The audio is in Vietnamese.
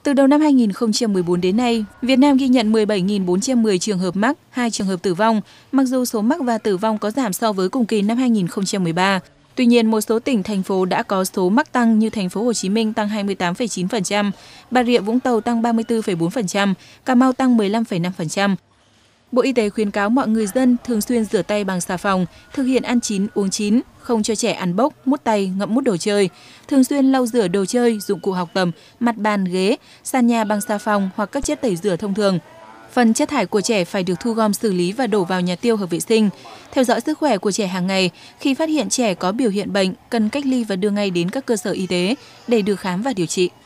Từ đầu năm 2014 đến nay, Việt Nam ghi nhận 17.410 trường hợp mắc, 2 trường hợp tử vong, mặc dù số mắc và tử vong có giảm so với cùng kỳ năm 2013. Tuy nhiên, một số tỉnh, thành phố đã có số mắc tăng như thành phố Hồ Chí Minh tăng 28,9%, Bà Rịa Vũng Tàu tăng 34,4%, Cà Mau tăng 15,5%. Bộ Y tế khuyến cáo mọi người dân thường xuyên rửa tay bằng xà phòng, thực hiện ăn chín, uống chín, không cho trẻ ăn bốc, mút tay, ngậm mút đồ chơi, thường xuyên lau rửa đồ chơi, dụng cụ học tập, mặt bàn, ghế, sàn nhà bằng xà phòng hoặc các chất tẩy rửa thông thường. Phần chất thải của trẻ phải được thu gom xử lý và đổ vào nhà tiêu hợp vệ sinh. Theo dõi sức khỏe của trẻ hàng ngày, khi phát hiện trẻ có biểu hiện bệnh, cần cách ly và đưa ngay đến các cơ sở y tế để được khám và điều trị.